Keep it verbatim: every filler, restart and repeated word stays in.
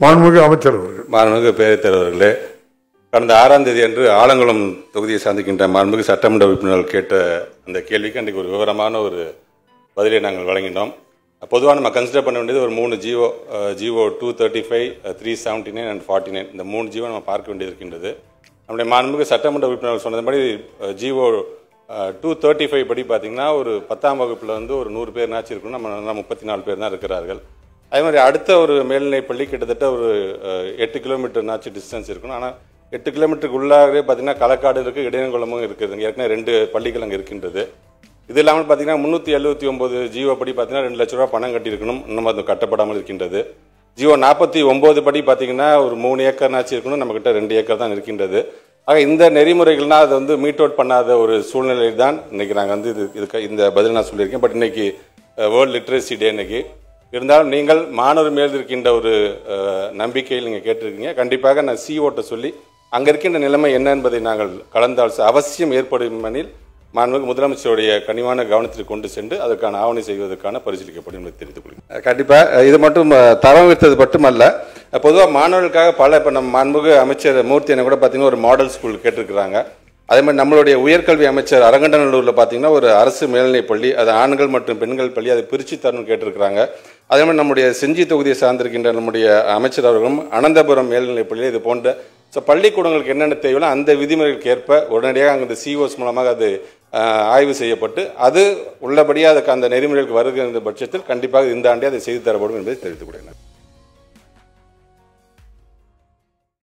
மாண்புமிகு அமைச்சர் அவர்கள். மாண்புமிகு பேரவைத் தலைவர்களே, கடந்த ஆறாம் தேதி அன்று ஆலங்குளம் தொகுதியை சார்ந்திருக்கின்ற மாண்புமிகு சட்டமன்ற உறுப்பினர்கள் கேட்ட அந்த கேள்விக்கு அன்றைக்கு ஒரு விவரமான ஒரு பதிலை நாங்கள் வழங்கினோம். பொதுவாக நம்ம கன்சிடர் பண்ண வேண்டியது ஒரு மூணு GO GO two thirty five three seventy nine and forty nine இந்த மூணு ஜிஓ நம்ம பார்க்க வேண்டியது இருக்கின்றது. நம்முடைய மாண்புமிகு சட்டமன்ற உறுப்பினர்கள் சொன்னது மாதிரி ஜிஓ டூ தேர்ட்டி ஃபைவ் படி பார்த்தீங்கன்னா ஒரு பத்தாம் வகுப்பில் வந்து ஒரு நூறு பேர் நாச்சு இருக்கணும். நம்ம முப்பத்தி நாலு பேர் தான் இருக்கிறார்கள். அதே மாதிரி அடுத்த ஒரு மேல்நிலைப் பள்ளி கிட்டத்தட்ட ஒரு எட்டு கிலோமீட்டர் நாச்சு டிஸ்டன்ஸ் இருக்கணும். ஆனால் எட்டு கிலோமீட்டருக்கு உள்ளாகவே பார்த்தீங்கன்னா களக்காடு இருக்குது, இடையங்குளமும் இருக்குது. ஏற்கனவே ரெண்டு பள்ளிகள் அங்கே இருக்கின்றது. இது இல்லாமல் பார்த்தீங்கன்னா முந்நூற்றி எழுபத்தி ஒம்பது ஜிஓ படி பார்த்தீங்கன்னா ரெண்டு லட்ச ரூபா பணம் கட்டியிருக்கணும், இன்னும் அது கட்டப்படாமல் இருக்கின்றது. ஜிஓ நாற்பத்தி ஒம்பது படி பார்த்தீங்கன்னா ஒரு மூணு ஏக்கர் நாச்சு இருக்கணும், நம்மக்கிட்ட ரெண்டு ஏக்கர் தான் இருக்கின்றது. ஆக இந்த நெறிமுறைகள்னால் அதை வந்து மீட் அவுட் பண்ணாத ஒரு சூழ்நிலை தான் இன்றைக்கி நாங்கள் வந்து இது இதுக்கு இந்த பதில் நான் சொல்லியிருக்கேன். பட் இன்றைக்கி வேர்ல்டு லிட்ரஸி டே இன்னைக்கு இருந்தாலும் நீங்கள் மாணவர் மேல் இருக்கின்ற ஒரு நம்பிக்கையில் நீங்கள் கேட்டிருக்கீங்க. கண்டிப்பாக நான் சிஓட்ட சொல்லி அங்கே இருக்கின்ற நிலைமை என்ன என்பதை நாங்கள் கலந்தால் அவசியம் ஏற்படும் எனில் மாண்புமிகு முதலமைச்சருடைய கனிவான கவனத்தில் கொண்டு சென்று அதற்கான ஆவணை செய்வதற்கான பரிசீலிக்கப்படும் என்பதை தெரிவித்துக் கொள்கிறேன். கண்டிப்பாக இது மட்டும் தரம் வைத்தது மட்டுமல்ல, பொதுவாக மாணவர்களுக்காக பல இப்போ நம்ம மாண்புமிகு அமைச்சர் மூர்த்தி என்ன கூட பார்த்தீங்கன்னா ஒரு மாடல் ஸ்கூல் கேட்டிருக்கிறாங்க. அதே மாதிரி நம்மளுடைய உயர்கல்வி அமைச்சர் அரங்கண்டநல்லூரில் பார்த்தீங்கன்னா ஒரு அரசு மேல்நிலைப் பள்ளி, அது ஆண்கள் மற்றும் பெண்கள் பள்ளி, அதை பிரித்து தரணும்னு கேட்டிருக்கிறாங்க. அதே மாதிரி நம்முடைய செஞ்சி தொகுதியை சார்ந்திருக்கின்ற நம்முடைய அமைச்சர் அவர்களும் அனந்தபுரம் மேல்நிலைப் பள்ளி இது போன்ற ஸோ பள்ளிக்கூடங்களுக்கு என்னென்ன தேவையோ அந்த விதிமுறைகளுக்கு ஏற்ப உடனடியாக அங்கே சிஓஸ் மூலமாக அது ஆய்வு செய்யப்பட்டு அது உள்ளபடியாக அதுக்கு அந்த நெறிமுறைகளுக்கு வருகின்ற பட்சத்தில் கண்டிப்பாக இந்த ஆண்டே அதை செய்து தரப்படும் என்பதை தெரிவித்துக் கொள்கிறேன்.